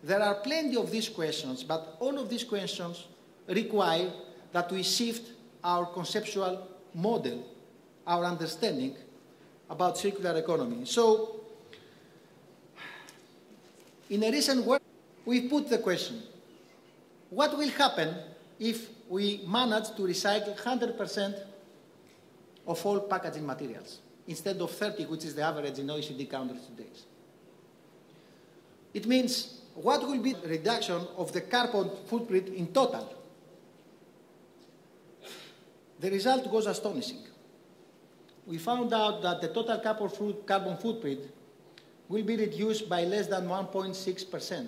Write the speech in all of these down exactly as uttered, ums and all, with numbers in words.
there are plenty of these questions, but all of these questions require that we shift our conceptual model, our understanding about circular economy. So, in a recent work, we put the question, what will happen if we manage to recycle one hundred percent of all packaging materials, instead of thirty, which is the average in O E C D countries today? It means, what will be the reduction of the carbon footprint in total? The result was astonishing. We found out that the total carbon footprint will be reduced by less than one point six percent.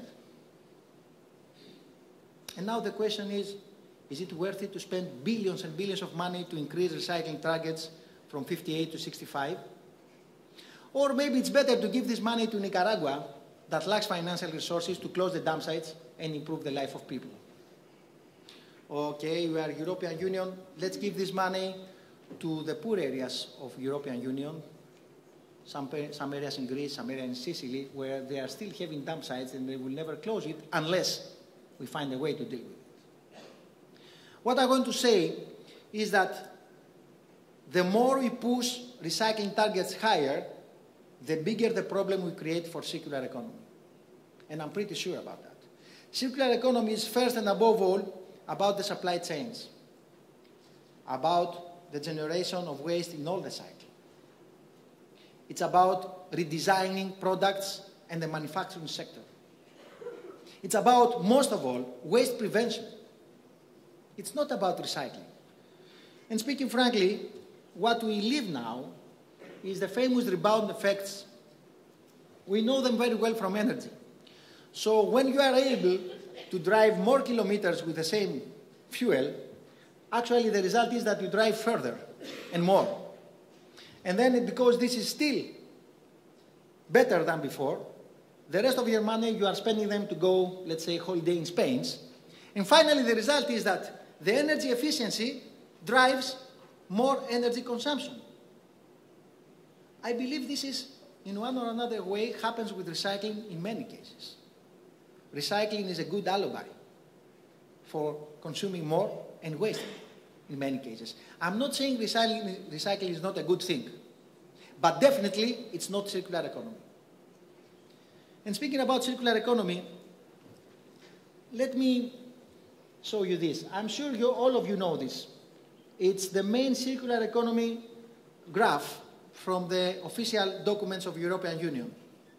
And now the question is, is it worth it to spend billions and billions of money to increase recycling targets from fifty-eight to sixty-five? Or maybe it's better to give this money to Nicaragua that lacks financial resources to close the dump sites and improve the life of people. Okay, we are European Union, let's give this money to the poor areas of European Union, some, some areas in Greece, some areas in Sicily, where they are still having dump sites and they will never close it unless we find a way to deal with it. What I'm going to say is that the more we push recycling targets higher, the bigger the problem we create for circular economy. And I'm pretty sure about that. Circular economy is first and above all about the supply chains, about the generation of waste in all the cycle. It's about redesigning products and the manufacturing sector. It's about, most of all, waste prevention. It's not about recycling. And speaking frankly, what we live now is the famous rebound effects. We know them very well from energy. So when you are able to drive more kilometers with the same fuel, actually the result is that you drive further and more. And then because this is still better than before, the rest of your money you are spending them to go, let's say, holiday in Spain. And finally the result is that the energy efficiency drives more energy consumption. I believe this is, in one or another way, happens with recycling in many cases. Recycling is a good alibi for consuming more and wasting in many cases. I'm not saying recycling, recycling is not a good thing, but definitely it's not circular economy. And speaking about circular economy, let me show you this. I'm sure you, all of you know this. It's the main circular economy graph from the official documents of the European Union.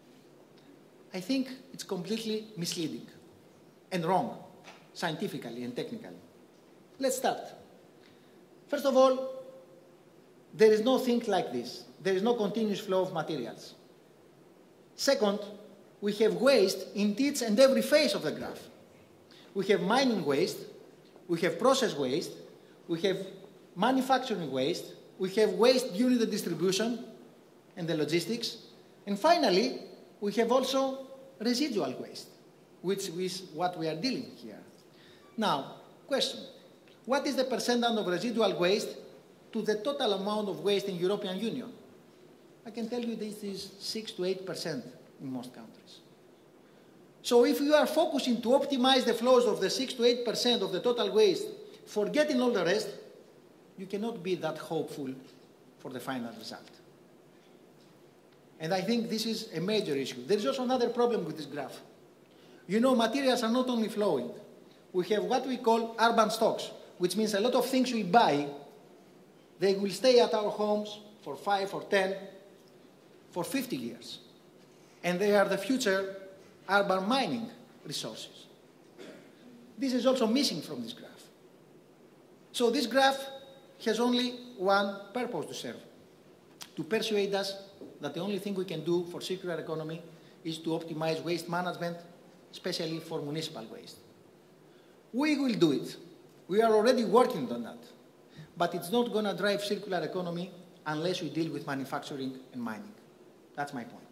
I think it's completely misleading and wrong, scientifically and technically. Let's start. First of all, there is no thing like this. There is no continuous flow of materials. Second, we have waste in each and every phase of the graph. We have mining waste, we have process waste, we have manufacturing waste, we have waste during the distribution and the logistics, and finally, we have also residual waste, which is what we are dealing here. Now, question, what is the percentage of residual waste to the total amount of waste in European Union? I can tell you this is six to eight percent in most countries. So if you are focusing to optimize the flows of the six to eight percent of the total waste, forgetting all the rest, you cannot be that hopeful for the final result. And I think this is a major issue. There is also another problem with this graph. You know, materials are not only flowing. We have what we call urban stocks, which means a lot of things we buy, they will stay at our homes for five or ten, for fifty years. And they are the future urban mining resources. This is also missing from this graph. So this graph has only one purpose to serve, to persuade us that the only thing we can do for circular economy is to optimize waste management, especially for municipal waste. We will do it. We are already working on that. But it's not going to drive circular economy unless we deal with manufacturing and mining. That's my point.